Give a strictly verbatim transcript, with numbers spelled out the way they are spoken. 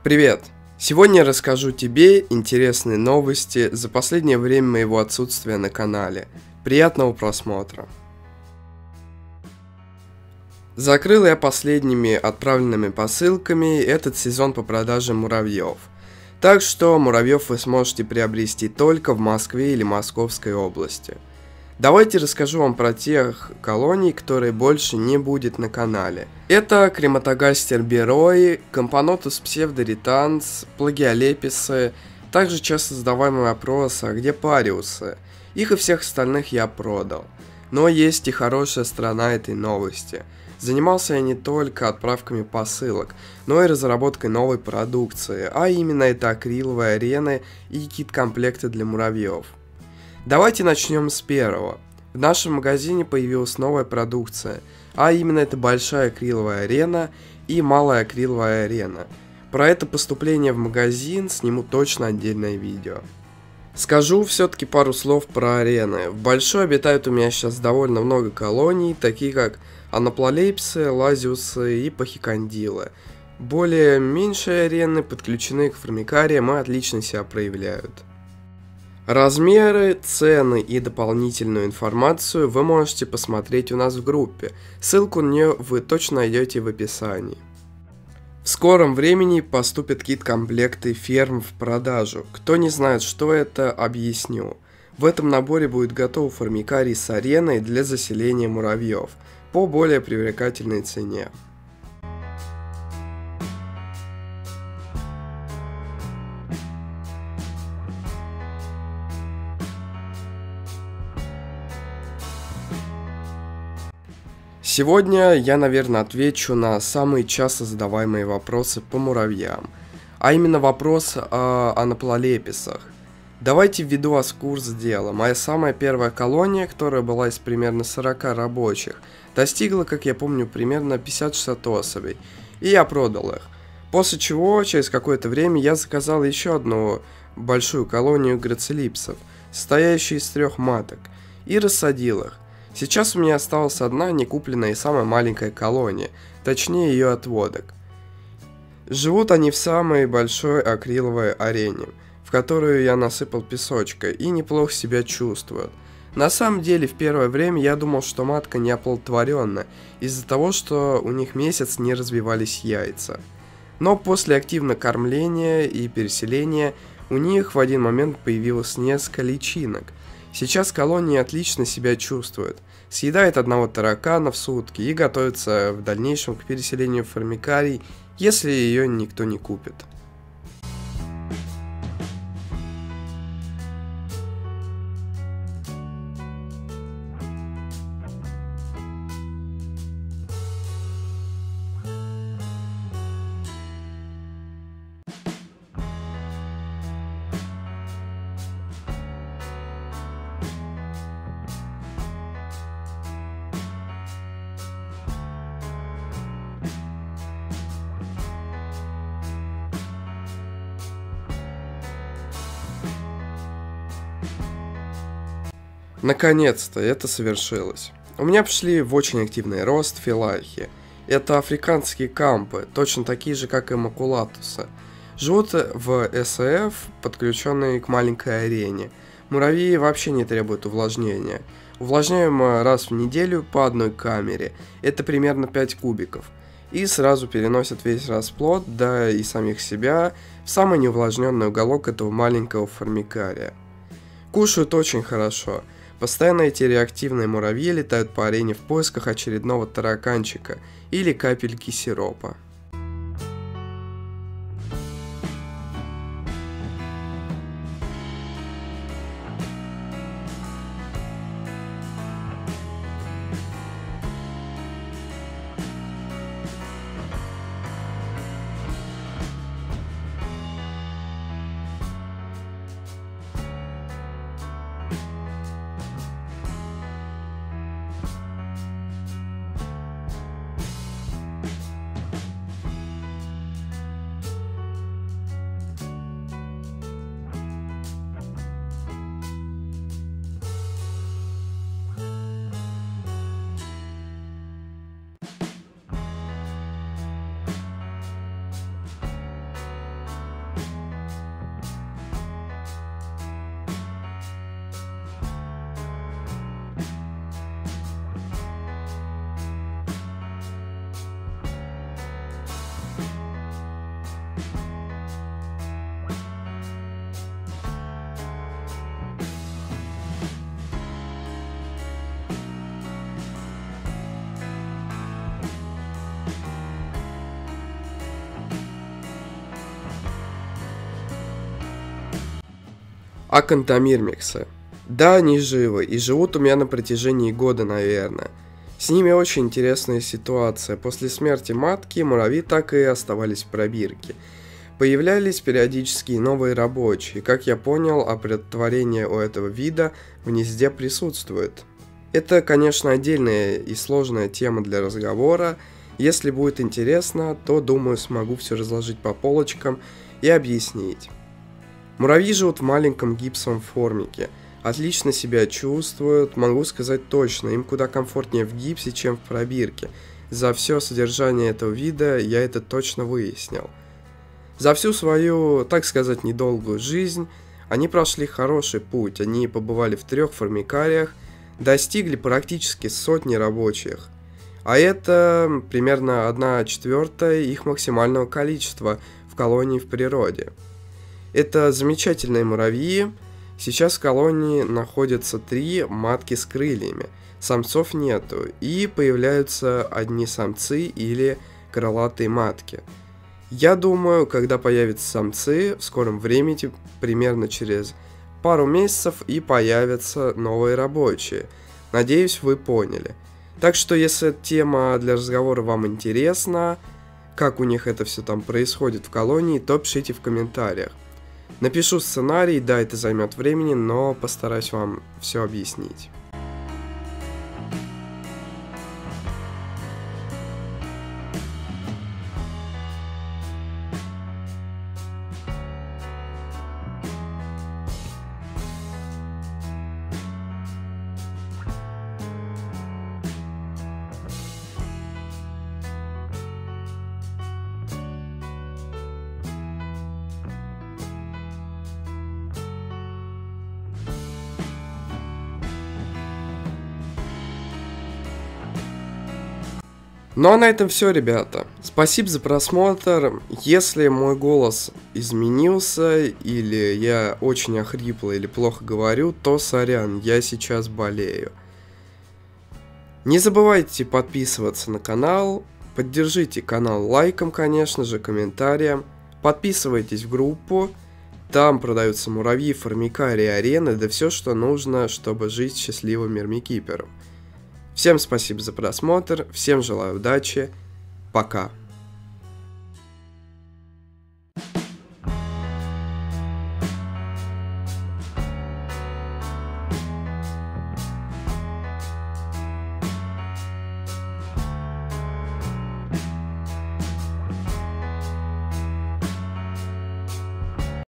Привет! Сегодня я расскажу тебе интересные новости за последнее время моего отсутствия на канале. Приятного просмотра! Закрыл я последними отправленными посылками этот сезон по продаже муравьев. Так что муравьев вы сможете приобрести только в Москве или Московской области. Давайте расскажу вам про тех колоний, которые больше не будет на канале. Это Крематогастер бирои, Компонотус псевдоританс, Плагиолеписы, также часто задаваемый вопрос, а где париусы? Их и всех остальных я продал. Но есть и хорошая сторона этой новости. Занимался я не только отправками посылок, но и разработкой новой продукции, а именно это акриловые арены и кит-комплекты для муравьев. Давайте начнем с первого. В нашем магазине появилась новая продукция, а именно это большая акриловая арена и малая акриловая арена. Про это поступление в магазин сниму точно отдельное видео. Скажу все-таки пару слов про арены. В большой обитают у меня сейчас довольно много колоний, такие как аноплалейпсы, лазиусы и пахикандилы. Более меньшие арены подключены к формикариям и отлично себя проявляют. Размеры, цены и дополнительную информацию вы можете посмотреть у нас в группе. Ссылку на нее вы точно найдете в описании. В скором времени поступят кит-комплекты ферм в продажу. Кто не знает, что это, объясню. В этом наборе будет готов формикарий с ареной для заселения муравьев по более привлекательной цене. Сегодня я, наверное, отвечу на самые часто задаваемые вопросы по муравьям, а именно вопрос о аноплалеписах. Давайте введу вас в курс дела. Моя самая первая колония, которая была из примерно сорока рабочих, достигла, как я помню, примерно пятьдесят-шестьдесят особей, и я продал их. После чего, через какое-то время, я заказал еще одну большую колонию грацилипсов, состоящую из трех маток, и рассадил их. Сейчас у меня осталась одна некупленная и самая маленькая колония, точнее ее отводок. Живут они в самой большой акриловой арене, в которую я насыпал песочка, и неплохо себя чувствуют. На самом деле, в первое время я думал, что матка не оплодотворенна, из-за того, что у них месяц не развивались яйца. Но после активного кормления и переселения у них в один момент появилось несколько личинок. Сейчас колония отлично себя чувствует, съедает одного таракана в сутки и готовится в дальнейшем к переселению в формикарий, если ее никто не купит. Наконец-то это совершилось. У меня пошли в очень активный рост филархи. Это африканские кампы, точно такие же, как и макулатусы. Живут в эс эф, подключенные к маленькой арене. Муравьи вообще не требуют увлажнения. Увлажняем раз в неделю по одной камере. Это примерно пять кубиков. И сразу переносят весь расплод, да и самих себя, в самый неувлажненный уголок этого маленького формикария. Кушают очень хорошо. Постоянно эти реактивные муравьи летают по арене в поисках очередного тараканчика или капельки сиропа. Акантомирмиксы. Да, они живы, и живут у меня на протяжении года, наверное. С ними очень интересная ситуация. После смерти матки муравьи так и оставались в пробирке. Появлялись периодически новые рабочие. Как я понял, оплодотворение у этого вида в гнезде присутствует. Это, конечно, отдельная и сложная тема для разговора. Если будет интересно, то, думаю, смогу все разложить по полочкам и объяснить. Муравьи живут в маленьком гипсовом формике. Отлично себя чувствуют, могу сказать точно, им куда комфортнее в гипсе, чем в пробирке. За все содержание этого вида я это точно выяснил. За всю свою, так сказать, недолгую жизнь они прошли хороший путь, они побывали в трех формикариях, достигли практически сотни рабочих. А это примерно одна четвертая их максимального количества в колонии в природе. Это замечательные муравьи. Сейчас в колонии находятся три матки с крыльями, самцов нету, и появляются одни самцы или крылатые матки. Я думаю, когда появятся самцы, в скором времени, примерно через пару месяцев, и появятся новые рабочие. Надеюсь, вы поняли. Так что, если тема для разговора вам интересна, как у них это все там происходит в колонии, то пишите в комментариях. Напишу сценарий, да, это займет времени, но постараюсь вам все объяснить. Ну а на этом все, ребята. Спасибо за просмотр. Если мой голос изменился, или я очень охрипло или плохо говорю, то сорян, я сейчас болею. Не забывайте подписываться на канал, поддержите канал лайком, конечно же, комментарием, подписывайтесь в группу, там продаются муравьи, формикарии, арены, да все, что нужно, чтобы жить счастливым мирмикипером. Всем спасибо за просмотр, всем желаю удачи, пока.